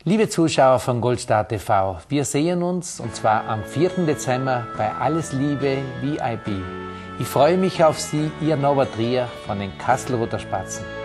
Liebe Zuschauer von Goldstar TV, wir sehen uns und zwar am 4. Dezember bei Alles Liebe VIP. Ich freue mich auf Sie, Ihr Norbert Trier von den Kastelruther Spatzen.